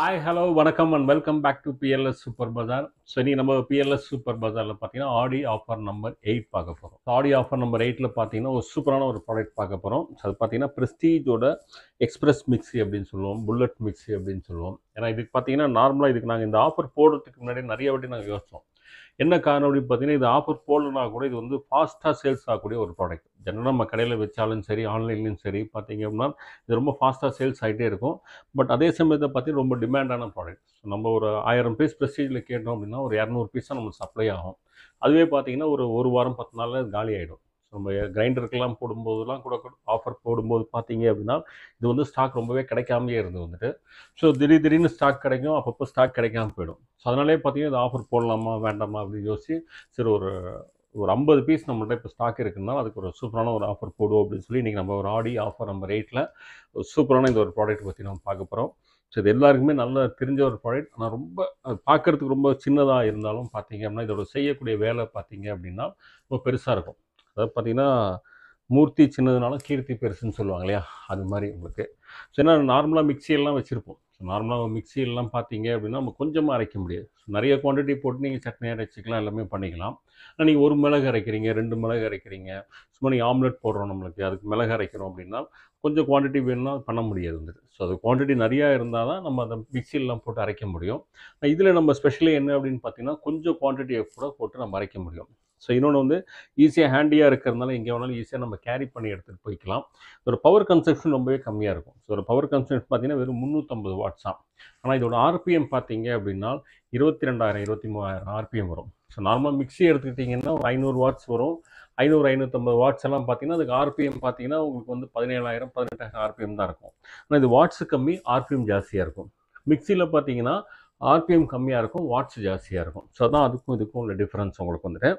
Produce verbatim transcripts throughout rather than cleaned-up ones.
Hi, hello, வணக்கம் and welcome back to P L S Super Bazar. So இனி நம்ம P L S Super Bazarல பார்த்தீங்கன்னா ஆடி offer number eight பார்க்க போகிறோம். ஆடி offer number எயிட்டில் பார்த்தீங்கன்னா ஒரு சூப்பரான ஒரு ப்ராடக்ட் பார்க்க போகிறோம். ஸோ அது பார்த்தீங்கன்னா ப்ரெஸ்டீஜோட எக்ஸ்பிரஸ் மிக்ஸி அப்படின்னு சொல்லுவோம், புல்லட் மிக்ஸி அப்படின்னு சொல்லுவோம். ஏன்னா இதுக்கு பார்த்தீங்கன்னா நார்மலாக இதுக்கு நாங்கள் இந்த ஆஃபர் போடுறதுக்கு முன்னாடி நிறைய வாட்டி நாங்கள் யோசித்தோம். என்ன காரணம் அப்படின்னு பார்த்தீங்கன்னா இது ஆஃபர் போடலனா கூட இது வந்து ஃபாஸ்ட்டாக சேல்ஸ் ஆகக்கூடிய ஒரு ப்ராடக்ட். ஜென்ரலாக நம்ம கடையில் வச்சாலும் சரி, ஆன்லைன்லையும் சரி பார்த்தீங்க அப்படின்னா இது ரொம்ப ஃபாஸ்ட்டாக சேல்ஸ் ஆகிட்டே இருக்கும். பட் அதே சமயத்தை பார்த்தீங்கன்னா ரொம்ப டிமாண்டான ப்ராடக்ட். ஸோ நம்ம ஒரு ஆயிரம் பீஸ் ப்ரெஸ்டீஜில் கேட்டோம் அப்படின்னா ஒரு இரநூறு பீஸ் தான் நமக்கு சப்ளை ஆகும். அதுவே பார்த்தீங்கன்னா ஒரு ஒரு வாரம் பத்து நாளில் காலி ஆகிடும். ஸோ நம்ம கிரைண்டருக்கெல்லாம் போடும்போதெல்லாம் கூட ஆஃபர் போடும்போது பார்த்தீங்க அப்படின்னா இது வந்து ஸ்டாக் ரொம்பவே கிடைக்காமையே இருந்து வந்துட்டு ஸோ திடீர் திடீர்னு ஸ்டாக் கிடைக்கும், அப்பப்போ ஸ்டாக் கிடைக்காம போயிடும். ஸோ அதனாலே பார்த்தீங்கன்னா இது ஆஃபர் போடலாமா வேண்டாமா அப்படின்னு யோசிச்சு சரி ஒரு ஒரு ஐம்பது பீஸ் நம்மள்ட்ட இப்போ ஸ்டாக் இருக்குன்னா அதுக்கு ஒரு சூப்பரான ஒரு ஆஃபர் போடுவோம் அப்படின்னு சொல்லி இன்றைக்கி நம்ம ஒரு ஆடி ஆஃபர் நம்பர் எயிட்டில் ஒரு சூப்பரான இந்த ஒரு ப்ராடக்ட் பற்றி நம்ம பார்க்க போகிறோம். ஸோ இது எல்லாருக்குமே நல்லா தெரிஞ்ச ஒரு ப்ராடக்ட். ஆனால் ரொம்ப அது பார்க்குறதுக்கு ரொம்ப சின்னதாக இருந்தாலும் பார்த்தீங்க அப்படின்னா இதோட செய்யக்கூடிய வேலை பார்த்தீங்க அப்படின்னா ரொம்ப பெருசாக இருக்கும். அதாவது பார்த்தீங்கன்னா மூர்த்தி சின்னதுனாலும் கீர்த்தி பெருசுன்னு சொல்லுவாங்க இல்லையா, அது மாதிரி உங்களுக்கு. ஸோ ஏன்னா நார்மலாக மிக்சியெல்லாம் வச்சுருப்போம். ஸோ நார்மலாக மிக்சியெல்லாம் பார்த்தீங்க அப்படின்னா நம்ம கொஞ்சமாக அரைக்க முடியாது. ஸோ நிறைய குவான்டிட்டி போட்டு நீங்கள் சட்னி அரைச்சிக்கலாம், எல்லாமே பண்ணிக்கலாம். ஆனால் நீங்கள் ஒரு மிளகு அரைக்கிறீங்க, ரெண்டு மிளகு அரைக்கிறீங்க, சும்மா நீங்கள் ஆம்லெட் போடுறோம் நம்மளுக்கு அதுக்கு மிளகு அரைக்கிறோம் அப்படின்னா கொஞ்சம் குவான்டிட்டி வேணும்னா பண்ண முடியாது வந்துட்டு. ஸோ அது குவான்டிட்டி நிறையா இருந்தால் தான் நம்ம அந்த மிக்சியெல்லாம் போட்டு அரைக்க முடியும். இதில் நம்ம ஸ்பெஷலி என்ன அப்படின்னு பார்த்தீங்கன்னா கொஞ்சம் குவான்டிட்டியை கூட போட்டு நம்ம அரைக்க முடியும். ஸோ இன்னொன்று வந்து ஈஸியாக ஹேண்டியாக இருக்கிறதுனால எங்கே வேணாலும் ஈஸியாக நம்ம கேரி பண்ணி எடுத்துகிட்டு போய்க்கலாம். ஒரு பவர் கன்சப்ஷன் ரொம்பவே கம்மியாக இருக்கும். ஸோ ஒரு பவர் கன்சப்ஷன் பார்த்தீங்கன்னா வெறும் முந்நூற்றம்பது வாட்ஸ் தான். ஆனால் இதோட ஆர்பிஎம் பார்த்தீங்க அப்படின்னா இருபத்தி ரெண்டாயிரம் இருபத்தி மூவாயிரம் ஆர்பிஎம் வரும். ஸோ நார்மலாக மிக்ஸி எடுத்துக்கிட்டிங்கன்னா ஒரு ஐநூறு வாட்ஸ் வரும். ஐநூறு ஐநூற்றம்பது வாட்ஸ் எல்லாம் பார்த்தீங்கன்னா அதுக்கு ஆர்பிஎம் பார்த்தீங்கன்னா உங்களுக்கு வந்து பதினேழாயிரம் பதினெட்டாயிரம் ஆர்பிஎம் தான் இருக்கும். ஆனால் இது வாட்ஸு கம்மி, ஆர்பிஎம் ஜாஸ்தியாக இருக்கும். மிக்சியில் பார்த்தீங்கன்னா ஆர்பிஎம் கம்மியாக இருக்கும், வாட்ஸ் ஜாஸ்தியாக இருக்கும். ஸோ அதான் அதுக்கும் இதுக்கும் உள்ள டிஃப்ரென்ஸ் உங்களுக்கு வந்துட்டு.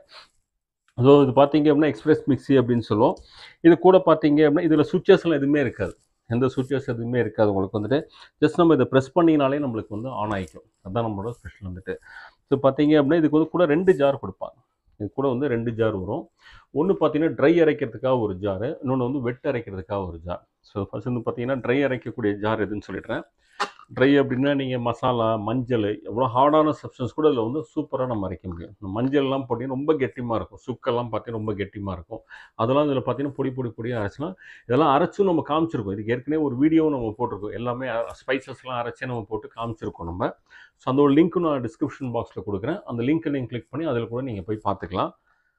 ஸோ இது பார்த்தீங்க அப்படின்னா எக்ஸ்பிரஸ் மிக்ஸி அப்படின்னு சொல்லுவோம். இது கூட பார்த்தீங்க அப்படின்னா இதில் சுவிச்சஸ்லாம் எதுவுமே இருக்காது. எந்த சுவிச்சஸ் எதுவுமே இருக்காது உங்களுக்கு வந்துட்டு. ஜஸ்ட் நம்ம இதை ப்ரெஸ் பண்ணினாலே நம்மளுக்கு வந்து ஆன் ஆகிக்கும். அதுதான் நம்மளோட ஸ்பெஷல் வந்துட்டு. ஸோ பார்த்தீங்க அப்படின்னா இதுக்கு வந்து கூட ரெண்டு ஜார் கொடுப்பாங்க. இது கூட வந்து ரெண்டு ஜார் வரும். ஒன்று பார்த்தீங்கன்னா ட்ரை அரைக்கிறதுக்காக ஒரு ஜாரு, இன்னொன்று வந்து வெட் அரைக்கிறதுக்காக ஒரு ஜார். ஸோ ஃபர்ஸ்ட் வந்து பார்த்தீங்கன்னா ட்ரை அரைக்கக்கூடிய ஜார் எதுன்னு சொல்லிடுறேன். ட்ரை அப்படின்னா நீங்கள் மசாலா, மஞ்சள், எவ்வளோ ஹார்டான சப்ஸ்டன்ஸ் கூட இதில் வந்து சூப்பராக நம்ம அரைக்க முடியும். இந்த மஞ்சள்லாம் போட்டிங்கன்னா ரொம்ப கெட்டிமாக இருக்கும், சுக்கெல்லாம் பார்த்தீங்கன்னா ரொம்ப கெட்டிமாக இருக்கும். அதெல்லாம் இதில் பார்த்தீங்கன்னா பொடி பொடி பொடியாக அரைச்சினா இதெல்லாம் அரைச்சும் நம்ம காமிச்சிருக்கோம். இதுக்கு ஏற்கனவே ஒரு வீடியோவும் நம்ம போட்டிருக்கோம். எல்லாமே ஸ்பைசஸ்லாம் அரைச்சே நம்ம போட்டு காமிச்சிருக்கோம் நம்ம. ஸோ அந்த ஒரு லிங்க்கும் நான் டிஸ்கிரிப்ஷன் பாக்ஸில் கொடுக்குறேன். அந்த லிங்க்கை நீங்கள் கிளிக் பண்ணி அதில் கூட நீங்கள் போய் பார்த்துக்கலாம்.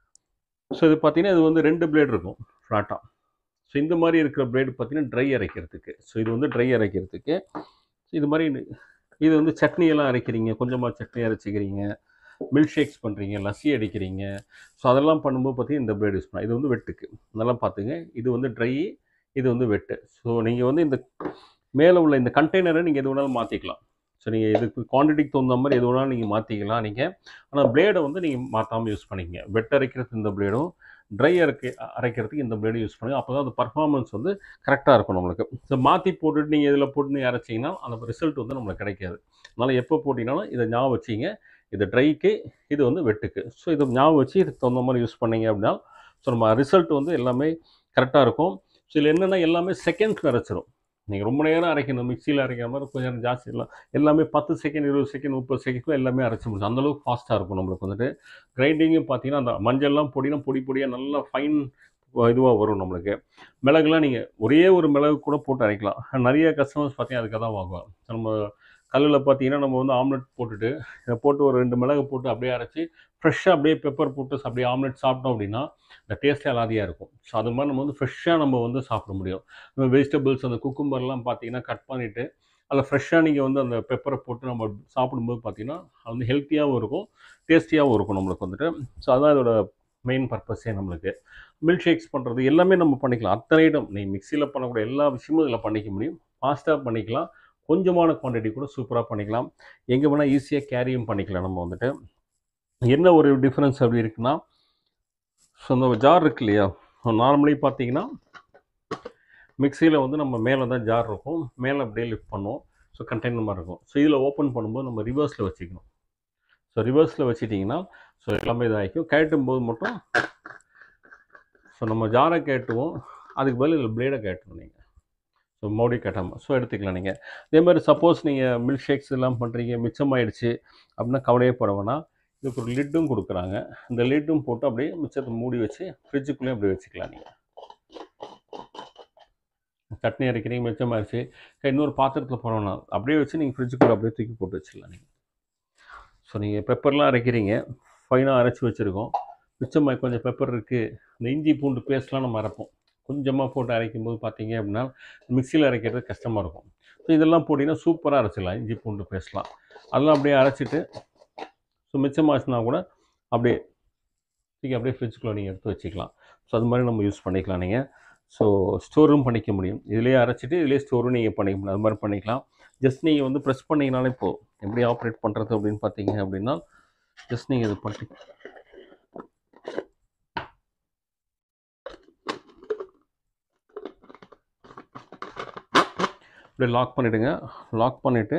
ஸோ இது பார்த்தீங்கன்னா இது வந்து ரெண்டு பிளேட் இருக்கும் ஃப்ளாட்டாக. ஸோ இந்த மாதிரி இருக்கிற பிளேடு பார்த்தீங்கன்னா ட்ரை அரைக்கிறதுக்கு. ஸோ இது வந்து ட்ரை அரைக்கிறதுக்கு. இது மாதிரி இது வந்து சட்னியெல்லாம் அரைக்கிறீங்க, கொஞ்சமாக சட்னி அரைச்சிக்கிறீங்க, மில்க் ஷேக்ஸ் பண்ணுறீங்க, லஸ்ஸி அடிக்கிறீங்க. ஸோ அதெல்லாம் பண்ணும்போது பார்த்தீங்கன்னா இந்த பிளேட் யூஸ் பண்ணலாம். இது வந்து வெட்டுக்கு நல்லா பார்த்துங்க. இது வந்து ட்ரை, இது வந்து வெட்டு. ஸோ நீங்கள் வந்து இந்த மேலே உள்ள இந்த கண்டெய்னரை நீங்கள் எது வேணாலும் மாற்றிக்கலாம். ஸோ நீங்கள் இதுக்கு குவான்டிட்டிக்கு தகுந்த மாதிரி எது வேணாலும் நீங்கள் மாற்றிக்கலாம் நீங்கள். ஆனால் பிளேடை வந்து நீங்கள் மாற்றாமல் யூஸ் பண்ணிக்கங்க. வெட் அரைக்கிறதுக்கு இந்த பிளேடும், ட்ரை அரைக்க அரைக்கிறதுக்கு இந்த பிளேடு யூஸ் பண்ணுங்கள். அப்போ தான் அந்த பர்ஃபார்மன்ஸ் வந்து கரெக்டாக இருக்கும் நம்மளுக்கு. ஸோ மாற்றி போட்டுட்டு நீங்கள் இதில் போட்டு நீங்கள் அரைச்சிங்கன்னா அந்த ரிசல்ட் வந்து நம்மளுக்கு கிடைக்காது. அதனால் எப்போ போட்டிங்கனாலும் இதை ஞாபகம் வச்சிங்க. இது ட்ரைக்கு, இது வந்து வெட்டுக்கு. ஸோ இதை ஞாபகம் வச்சு இதுக்கு தகுந்த மாதிரி யூஸ் பண்ணிங்க அப்படின்னா ஸோ நம்ம ரிசல்ட் வந்து எல்லாமே கரெக்டாக இருக்கும். ஸோ இதில் என்னென்னா எல்லாமே செகண்ட்ஸில் அரைச்சிடும். நீங்கள் ரொம்ப நேரம் அரைக்கணும், மிக்சியில் அரைக்கிற மாதிரி கொஞ்சம் நேரம் ஜாஸ்தி இல்லை, எல்லாமே பத்து செகண்ட் இருபது செகண்ட் முப்பது செகண்டில் எல்லாமே அரைச்சி முடியும். அந்தளவுக்கு ஃபாஸ்ட்டாக இருக்கும் நம்மளுக்கு வந்துட்டு. கிரைண்டிங்கும் பார்த்தீங்கன்னா அந்த மஞ்சள்லாம் பொடினா பொடி பொடியாக நல்லா ஃபைன் இதுவாக வரும் நம்மளுக்கு. மிளகுலாம் நீங்கள் ஒரே ஒரு மிளகு கூட போட்டு அரைக்கலாம். நிறைய கஸ்டமர்ஸ் பார்த்தீங்கன்னா அதுக்காக தான் வாங்குவாங்க. நம்ம கல்லில் பார்த்தீங்கன்னா நம்ம வந்து ஆம்லெட் போட்டுட்டு இதை போட்டு ஒரு ரெண்டு மிளகு போட்டு அப்படியே அரைச்சி ஃப்ரெஷ்ஷாக அப்படியே பெப்பர் போட்டு அப்படியே ஆம்லெட் சாப்பிட்டோம் அப்படின்னா இந்த டேஸ்ட்டே அலாதியாக இருக்கும். ஸோ அது மாதிரி நம்ம வந்து ஃப்ரெஷ்ஷாக நம்ம வந்து சாப்பிட முடியும். நம்ம வெஜிடபிள்ஸ் அந்த குக்கும்பர்லாம் பார்த்தீங்கன்னா கட் பண்ணிவிட்டு அதில் ஃப்ரெஷ்ஷாக நீங்கள் வந்து அந்த பெப்பரை போட்டு நம்ம சாப்பிடும்போது பார்த்தீங்கன்னா அது வந்து ஹெல்த்தியாகவும் இருக்கும், டேஸ்டியாகவும் இருக்கும் நம்மளுக்கு வந்துட்டு. ஸோ அதுதான் இதோட மெயின் பர்பஸே நம்மளுக்கு. மில்க் ஷேக்ஸ் பண்ணுறது எல்லாமே நம்ம பண்ணிக்கலாம். அத்தனை ஐட்டம் நீங்கள் மிக்சியில் பண்ணக்கூடிய எல்லா விஷயமும் இதில் பண்ணிக்க முடியும். ஃபாஸ்ட்டாக பண்ணிக்கலாம், கொஞ்சமான குவான்டிட்டி கூட சூப்பராக பண்ணிக்கலாம், எங்கே வேணால் ஈஸியாக கேரியும் பண்ணிக்கலாம் நம்ம வந்துட்டு. என்ன ஒரு டிஃப்ரென்ஸ் அப்படி இருக்குன்னா ஸோ அந்த ஜார் இருக்கு இல்லையா, நார்மலி பார்த்தீங்கன்னா மிக்சியில் வந்து நம்ம மேலே தான் ஜார் இருக்கும், மேலே அப்படியே லிஃப்ட் பண்ணுவோம். ஸோ கண்டெய்னர் மாதிரி இருக்கும். ஸோ இதில் ஓப்பன் பண்ணும்போது நம்ம ரிவர்ஸில் வச்சுக்கணும். ஸோ ரிவர்ஸில் வச்சுட்டிங்கன்னா ஸோ எல்லாமே இதாகிக்கும். கழட்டும் போது மட்டும் ஸோ நம்ம ஜாரை கேட்டுவோம், அதுக்கு பதில் இதில் பிளேடை கேட்டுவோம் நீங்கள். ஸோ மோடி கட்டாமல் ஸோ எடுத்துக்கலாம் நீங்கள். அதே மாதிரி சப்போஸ் நீங்கள் மில்க் ஷேக்ஸ் எல்லாம் பண்ணுறீங்க, மிச்சமாயிடுச்சு அப்படின்னா கவலையே பட வேணாம். இதுக்கு ஒரு லிட்டும் கொடுக்குறாங்க. இந்த லிட்டும் போட்டு அப்படியே மிச்சத்தை மூடி வச்சு ஃப்ரிட்ஜுக்குள்ளேயே அப்படி வச்சுக்கலாம். நீங்கள் சட்னி அரைக்கிறீங்க, மிச்சமாகிடுச்சு, இன்னொரு பாத்திரத்தில் போடணும், அப்படியே வச்சு நீங்கள் ஃப்ரிட்ஜுக்குள்ளே அப்படியே தூக்கி போட்டு வச்சுக்கலாம். நீங்கள் ஸோ நீங்கள் பெப்பர்லாம் அரைக்கிறீங்க, ஃபைனாக அரைச்சி வச்சுருக்கோம், மிச்சமாக கொஞ்சம் பெப்பர் இருக்குது, இந்த இஞ்சி பூண்டு பேஸ்ட்லாம் நம்ம அரைப்போம், கொஞ்சமாக போட்டு அரைக்கும் போது பார்த்தீங்க அப்படின்னா மிக்சியில் அரைக்கிறது கஷ்டமாக இருக்கும். ஸோ இதெல்லாம் போட்டிங்கன்னா சூப்பராக அரைச்சிடலாம். இஞ்சி பூண்டு பேஸ்ட்லாம் அதெல்லாம் அப்படியே அரைச்சிட்டு ஸோ மிச்சமாச்சுன்னா கூட அப்படியே தூக்கி அப்படியே ஃப்ரிட்ஜுக்குள்ளே நீங்கள் எடுத்து வச்சுக்கலாம். ஸோ அது மாதிரி நம்ம யூஸ் பண்ணிக்கலாம். நீங்கள் ஸோ ஸ்டோரும் பண்ணிக்க முடியும். இதிலே அரைச்சிட்டு இதிலே ஸ்டோரும் நீங்கள் பண்ணிக்க முடியும். அது மாதிரி பண்ணிக்கலாம். ஜஸ்ட் நீங்கள் வந்து ப்ரெஸ் பண்ணிங்கனாலே இப்போது எப்படி ஆப்ரேட் பண்ணுறது அப்படின்னு பார்த்தீங்க அப்படின்னா ஜஸ்ட் நீங்கள் இது பண்ணி அப்படியே லாக் பண்ணிவிடுங்க. லாக் பண்ணிவிட்டு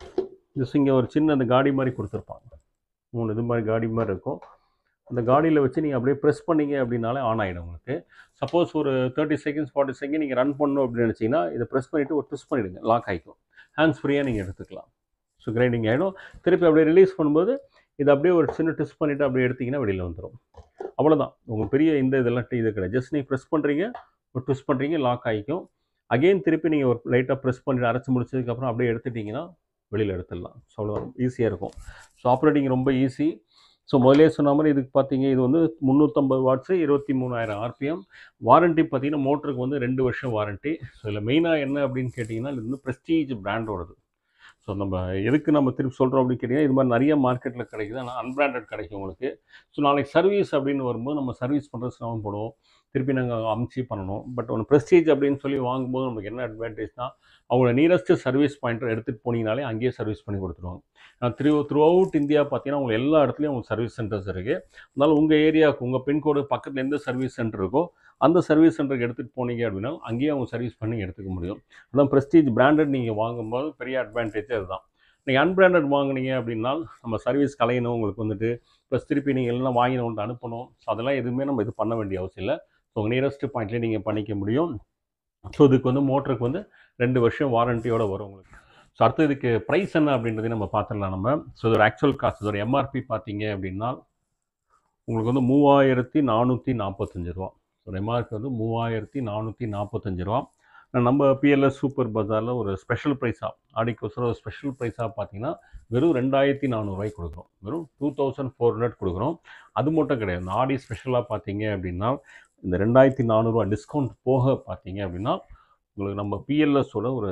ஜஸ்ட் இங்கே ஒரு சின்ன அந்த காடி மாதிரி கொடுத்துருப்பாங்க, மூணு இது மாதிரி காடி மாதிரி இருக்கும். அந்த காடியில் வச்சு நீங்கள் அப்படியே ப்ரெஸ் பண்ணிங்க அப்படின்னாலே ஆன் ஆகிடும் உங்களுக்கு. சப்போஸ் ஒரு தேர்ட்டி செகண்ட்ஸ் ஃபார்ட்டி செகண்ட் நீங்கள் ரன் பண்ணணும் அப்படின்னு நினச்சிங்கன்னா இதை ப்ரெஸ் பண்ணிவிட்டு ஒரு ட்விஸ்ட் பண்ணிவிடுங்க, லாக் ஆகிக்கும். ஹேண்ட்ஸ் ஃப்ரீயாக நீங்கள் எடுத்துக்கலாம். ஸோ கிரைண்டிங் ஆகிடும். திருப்பி அப்படியே ரிலீஸ் பண்ணும்போது இதை அப்படியே ஒரு சின்ன ட்விஸ்ட் பண்ணிவிட்டு அப்படியே எடுத்திங்கன்னா வெளியில் வந்துடும். அவ்வளோதான். உங்களுக்கு பெரிய இந்த இதெல்லாம் இது கிடையாது. ஜஸ்ட் நீங்கள் ப்ரெஸ் பண்ணுறீங்க, ஒரு ட்விஸ்ட் பண்ணுறீங்க, லாக் ஆகிக்கும். அகெயின் திருப்பி நீங்கள் ஒரு லைட்டாக ப்ரெஸ் பண்ணிவிட்டு அரைச்சி முடிச்சதுக்கப்புறம் அப்படியே எடுத்துட்டிங்கன்னா வெளியில் எடுத்துடலாம். ஸோ அவ்வளோ ஈஸியாக இருக்கும். ஸோ ஆப்ரேட்டிங் ரொம்ப ஈஸி. ஸோ முதலே சொன்ன மாதிரி இதுக்கு பார்த்தீங்க, இது வந்து முந்நூற்றம்பது வாட்ஸு, இருபத்தி மூணாயிரம் ஆர்பிஎம். வாரண்ட்டி பார்த்தீங்கன்னா மோட்டருக்கு வந்து ரெண்டு வருஷம் வாரண்ட்டி. ஸோ இதில் மெயினாக என்ன அப்படின்னு கேட்டிங்கன்னா இது வந்து ப்ரெஸ்டீஜ் பிராண்டோடது. ஸோ நம்ம எதுக்கு நம்ம திருப்பி சொல்கிறோம் அப்படின்னு கேட்டிங்கன்னா இது மாதிரி நிறைய மார்க்கெட்டில் கிடைக்குது, ஆனால் அன்பிராண்டட் கிடைக்கும் உங்களுக்கு. ஸோ நாளைக்கு சர்வீஸ் அப்படின்னு வரும்போது நம்ம சர்வீஸ் பண்ணுறது சிரமம் போடுவோம், திருப்பி நாங்கள் அமுச்சு பண்ணணும். பட் ஒன்று ப்ரெஸ்டீஜ் அப்படின்னு சொல்லி வாங்கும்போது நமக்கு என்ன அட்வான்டேஜ்னால் அவங்களோட நியரஸ்ட்டு சர்வீஸ் பாயிண்ட்டை எடுத்துகிட்டு போனீங்கனாலே அங்கேயே சர்வீஸ் பண்ணி கொடுத்துருவாங்க. த்ரூ த்ரூ அவுட் இந்தியா பார்த்தீங்கன்னா உங்களுக்கு எல்லா இடத்துலையும் உங்களுக்கு சர்வீஸ் சென்டர்ஸ் இருக்குது. அதனால் உங்கள் ஏரியாவுக்கு உங்கள் பின்கோடு பக்கத்தில் எந்த சர்வீஸ் சென்டர் இருக்கோ அந்த சர்வீஸ் சென்டருக்கு எடுத்துகிட்டு போனீங்க அப்படின்னா அங்கேயே அவங்க சர்வீஸ் பண்ணி எடுத்துக்க முடியும். அதான் ப்ரெஸ்டீஜ் பிராண்டட் நீங்கள் வாங்கும்போது பெரிய அட்வான்டேஜே அதுதான். நீங்கள் அன்பிராண்டட் வாங்கினீங்க அப்படின்னா நம்ம சர்வீஸ் கலையணும், உங்களுக்கு வந்துட்டு ப்ளஸ் திருப்பி நீங்கள் எல்லாம் வாங்கினவன்ட்டு அனுப்பணும். ஸோ அதெல்லாம் எதுவுமே நம்ம இது பண்ண வேண்டிய அவசியம் இல்லை. ஸோ உங்கள் நியரஸ்ட்டு பாயிண்ட்லேயே நீங்கள் பண்ணிக்க முடியும். ஸோ இதுக்கு வந்து மோட்டருக்கு வந்து ரெண்டு வருஷம் வாரண்ட்டியோடு வரும் உங்களுக்கு. ஸோ அடுத்து இதுக்கு ப்ரைஸ் என்ன அப்படின்றதையும் நம்ம பார்த்துடலாம் நம்ம. ஸோ இதோட ஆக்சுவல் காஸ்ட், இதோட எம்ஆர்பி பார்த்தீங்க அப்படின்னா உங்களுக்கு வந்து மூவாயிரத்தி நானூற்றி நாற்பத்தஞ்சு ரூபா. ஸோ எம்ஆர்பி வந்து மூவாயிரத்தி நானூற்றி நாற்பத்தஞ்சு ரூபா. நம்ம பிஎல்எஸ் சூப்பர் பஜாரில் ஒரு ஸ்பெஷல் ப்ரைஸாக ஆடிக்கோசரம் ஒரு ஸ்பெஷல் ப்ரைஸாக பார்த்தீங்கன்னா வெறும் ரெண்டாயிரத்தி நானூறுரூவாய்க்கு கொடுக்குறோம். வெறும் டூ தௌசண்ட் ஃபோர் ஹண்ட்ரட் கொடுக்குறோம். அது மட்டும் கிடையாது, இந்த ஆடி ஸ்பெஷலாக பார்த்தீங்க அப்படின்னா இந்த ரெண்டாயிரத்தி நானூறுரூவா டிஸ்கவுண்ட் போக பார்த்தீங்க அப்படின்னா உங்களுக்கு நம்ம பிஎல்எஸோட ஒரு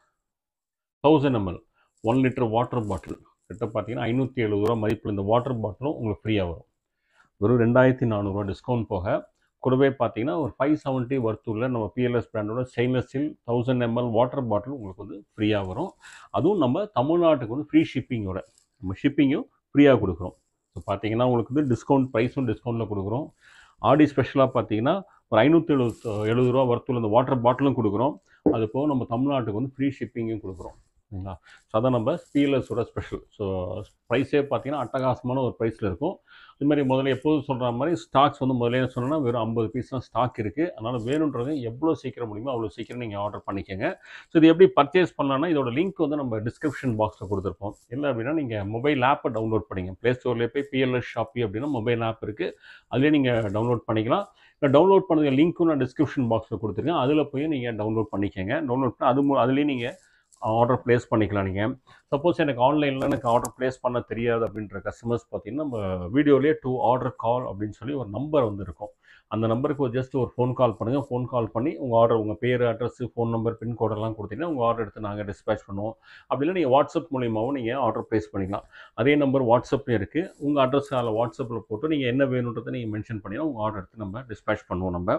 thousand ML one litre water bottle கிட்ட பார்த்தீங்கன்னா ஐநூற்றி எழுபது ரூபா மதிப்பில் இந்த வாட்டர் பாட்டிலும் உங்களுக்கு ஃப்ரீயாக வரும். வெறும் ரெண்டாயிரத்தி நானூறுரூவா டிஸ்கவுண்ட் போக கூடவே பார்த்தீங்கன்னா ஒரு ஃபைவ் செவன்ட்டி ஒர்த் உள்ள நம்ம பிஎல்எஸ் பிராண்டோட stainless steel thousand ML water bottle உங்களுக்கு வந்து ஃப்ரீயாக வரும். அதுவும் நம்ம தமிழ்நாட்டுக்கு வந்து ஃப்ரீ ஷிப்பிங்கோட நம்ம ஷிப்பிங்கும் ஃப்ரீயாக கொடுக்குறோம். ஸோ பார்த்தீங்கன்னா உங்களுக்கு வந்து டிஸ்கவுண்ட் ப்ரைஸும் டிஸ்கவுண்ட்டில் கொடுக்குறோம். ஆடி ஸ்பெஷலாக பார்த்தீங்கன்னா ஒரு ஐநூற்றி எழுபது எழுபது ரூபா ஒர்த் உள்ள இந்த வாட்டர் பாட்டிலும் கொடுக்குறோம். அது போக நம்ம தமிழ்நாட்டுக்கு வந்து ஃப்ரீ ஷிப்பிங்கும் கொடுக்குறோம். சரிங்களா? ஸோ அதான் நம்ம பிஎல்எஸோட ஸ்பெஷல். ஸோ ப்ரைஸே பார்த்தீங்கன்னா அட்டகாசமான ஒரு ப்ரைஸில் இருக்கும். இதுமாதிரி முதல்ல எப்போதும் சொல்கிற மாதிரி ஸ்டாக்ஸ் வந்து முதலே சொன்னோன்னா வெறும் ஐம்பது பீஸ் தான் ஸ்டாக் இருக்குது. அதனால் வேணுன்றது எவ்வளோ சீக்கிரம் முடியுமோ அவ்வளோ சீக்கிரம் நீங்கள் ஆர்டர் பண்ணிக்கோங்க. ஸோ இது எப்படி பர்ச்சேஸ் பண்ணலான்னா இதோட லிங்க் வந்து நம்ம டிஸ்கிரிப்ஷன் பாக்ஸில் கொடுத்துருப்போம். இல்லை அப்படின்னா நீங்கள் மொபைல் ஆப்பை டவுன்லோட் பண்ணிங்க. ப்ளே ஸ்டோர்லேயே போய் பிஎல்எஸ் ஷாப்பி அப்படின்னா மொபைல் ஆப் இருக்குது, அதிலே நீங்கள் டவுன்லோட் பண்ணிக்கலாம். இல்லை டவுன்லோட் பண்ணது லிங்க்கும் நான் டிஸ்கிரிப்ஷன் பாக்ஸில் கொடுத்துருக்கேன், அதில் போய் நீங்கள் டவுன்லோட் பண்ணிக்கோங்க. டவுன்லோட் பண்ணி அது அதுலேயே நீங்கள் ஆர்டர் ப்ளேஸ் பண்ணிக்கலாம். நீங்கள் சப்போஸ் எனக்கு ஆன்லைனில் எனக்கு ஆர்டர் ப்ளேஸ் பண்ண தெரியாது அப்படின்ற கஸ்டமர்ஸ் பார்த்தீங்கன்னா நம்ம வீடியோலேயே டூ ஆர்டர் கால் அப்படின்னு சொல்லி ஒரு நம்பர் வந்து இருக்கும். அந்த நம்பருக்கு ஒரு ஜஸ்ட் ஒரு ஃபோன் கால் பண்ணுங்கள். ஃபோன் கால் பண்ணி உங்கள் ஆர்டர், உங்கள் பேர், அட்ரஸ், ஃபோன் நம்பர், பின்கோடெல்லாம் கொடுத்தீங்கன்னா உங்கள் ஆர்டர் எடுத்து நாங்கள் டிஸ்பேச் பண்ணுவோம். அப்படின்னா நீங்கள் வாட்ஸ்அப் மூலியமாகவும் நீங்கள் ஆர்டர் ப்ளேஸ் பண்ணிக்கலாம். அதே நம்பர் வாட்ஸ்அப்லேயும் இருக்குது. உங்கள் அட்ரஸ் அதில் வாட்ஸ்அப்பில் போட்டு நீங்கள் என்ன வேணுன்றதை நீங்கள் மென்ஷன் பண்ணிங்கன்னா உங்கள் ஆர்டர் எடுத்து நம்ம டிஸ்பேச் பண்ணுவோம் நம்ம.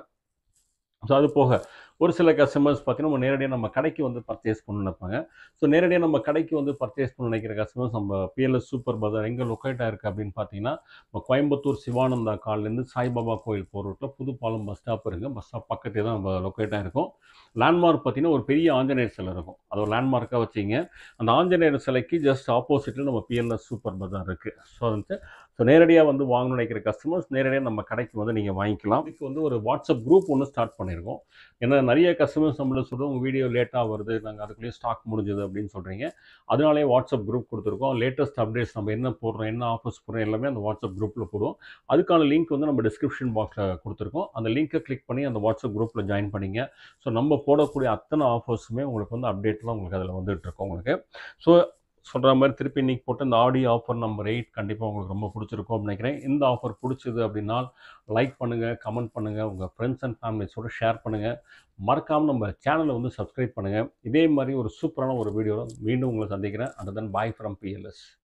ஸோ அது போக ஒரு சில கஸ்டமர்ஸ் பார்த்தீங்கன்னா நம்ம நேரடியாக நம்ம கடைக்கு வந்து பர்ச்சேஸ் பண்ண நினைப்பாங்க. ஸோ நேரடியாக நம்ம கடைக்கு வந்து பர்ச்சேஸ் பண்ண நினைக்கிற கஸ்டமர்ஸ் நம்ம பிஎல்எஸ் சூப்பர் பஜார் எங்கே லொக்கேட்டாக இருக்குது அப்படின்னு பார்த்தீங்கன்னா நம்ம கோயம்புத்தூர் சிவானந்தா கால்லேருந்து சாய்பாபா கோயில் போகிற ரோட்டில் புது பாலம் பஸ் ஸ்டாப் இருக்குது. பஸ் ஸ்டாப் பக்கத்தே தான் நம்ம லொக்கேட்டாக இருக்கும். லேண்ட்மார்க் பார்த்தீங்கன்னா ஒரு பெரிய ஆஞ்சநேயர் சிலை இருக்கும், அது ஒரு லேண்ட்மார்க்காக வச்சிங்க. அந்த ஆஞ்சநேயர் சிலைக்கு ஜஸ்ட் ஆப்போசிட்டில் நம்ம பிஎல்எஸ் சூப்பர் பஜார் இருக்குது. ஸோ வந்து ஸோ நேரடியாக வந்து வாங்கணும்னு நினைக்கிற கஸ்டமர்ஸ் நேரடியாக நம்ம கடைக்கு வந்து நீங்கள் வாங்கிக்கலாம். இதுக்கு வந்து ஒரு வாட்ஸ்அப் குரூப் ஒன்று ஸ்டார்ட் பண்ணியிருக்கோம். ஏன்னா நிறைய கஸ்டமர்ஸ் நம்மள சொல்கிறோம் உங்கள் வீடியோ லேட்டாக வருது, நாங்கள் அதுக்குள்ளேயே ஸ்டாக் முடிஞ்சது அப்படின்னு சொல்கிறீங்க. அதனாலே வாட்ஸ்அப் குரூப் கொடுத்துருக்கோம். லேட்டஸ்ட் அப்டேட்ஸ் நம்ம என்ன போடுறோம், என்ன ஆஃபர்ஸ் போடுறோம் எல்லாமே அந்த வாட்ஸ்அப் குரூப்பில் போடுவோம். அதுக்கான லிங்க் வந்து நம்ம டிஸ்கிரிப்ஷன் பாக்ஸில் கொடுத்துருக்கோம். அந்த லிங்க்கை கிளிக் பண்ணி அந்த வாட்ஸ்அப் குரூப்பில் ஜாயின் பண்ணிங்க. ஸோ நம்ம போடக்கூடிய அத்தனை ஆஃபர்ஸுமே உங்களுக்கு வந்து அப்டேட்லாம் உங்களுக்கு அதில் வந்துட்டு இருக்கும் உங்களுக்கு. ஸோ சொல்கிற மாதிரி திருப்பி இன்றைக்கி போட்டு இந்த ஆடி ஆஃபர் நம்பர் எயிட் கண்டிப்பாக உங்களுக்கு ரொம்ப பிடிச்சிருக்கும் அப்படின்னு நினைக்கிறேன். இந்த ஆஃபர் பிடிச்சது அப்படின்னா லைக் பண்ணுங்கள், கமெண்ட் பண்ணுங்கள், உங்கள் ஃப்ரெண்ட்ஸ் அண்ட் ஃபேமிலிஸோட ஷேர் பண்ணுங்கள். மறக்காமல் நம்ம சேனலை வந்து சப்ஸ்கிரைப் பண்ணுங்கள். இதே மாதிரி ஒரு சூப்பரான ஒரு வீடியோவில் மீண்டும் உங்களை சந்திக்கிறேன். And then bye from BLS.